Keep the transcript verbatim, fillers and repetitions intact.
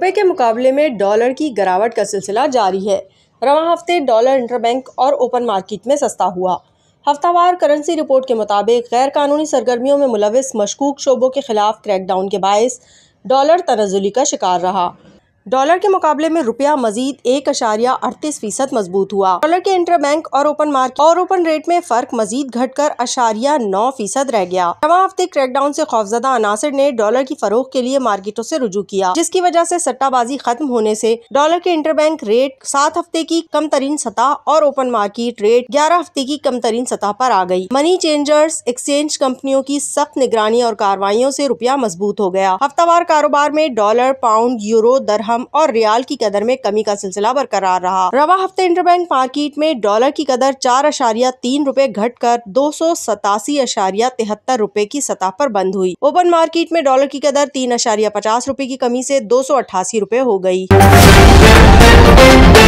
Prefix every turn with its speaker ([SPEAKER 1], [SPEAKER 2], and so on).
[SPEAKER 1] रुपए के मुकाबले में डॉलर की गिरावट का सिलसिला जारी है। रवां हफ्ते डॉलर इंटरबैंक और ओपन मार्केट में सस्ता हुआ। हफ्तावार करेंसी रिपोर्ट के मुताबिक गैर कानूनी सरगर्मियों में मुलविस मशकूक शोबों के खिलाफ क्रैकडाउन के बायस डॉलर तनज़्ज़ुली का शिकार रहा। डॉलर के मुकाबले में रुपया मजीद एक अशारिया अड़तीस फीसद मजबूत हुआ। डॉलर के इंटरबैंक और ओपन मार्केट और ओपन रेट में फर्क मजीद घटकर अशारिया नौ फीसद रह गया। रवां हफ्ते क्रैकडाउन से खौफजदा अनासर ने डॉलर की फरोख्त के लिए मार्केटों से रुजू किया, जिसकी वजह से सट्टाबाजी खत्म होने से डॉलर के इंटरबैंक रेट सात हफ्ते की कम तरीन सतह और ओपन मार्केट रेट ग्यारह हफ्ते की कम तरीन सतह पर आ गई। मनी चेंजर्स एक्सचेंज कंपनियों की सख्त निगरानी और कार्रवाइयों से रुपया मजबूत हो गया। हफ्तावार कारोबार में डॉलर, पाउंड, यूरो, दरहम और रियाल की कदर में कमी का सिलसिला बरकरार रहा। रवा हफ्ते इंटरबैंक मार्केट में डॉलर की कदर चार अशारिया तीन रुपए घट कर दो सौ सतासी अशारिया तिहत्तर रुपए की सतह पर बंद हुई। ओपन मार्केट में डॉलर की कदर तीन अशारिया पचास रुपए की कमी से दो सौ अट्ठासी रुपए हो गई।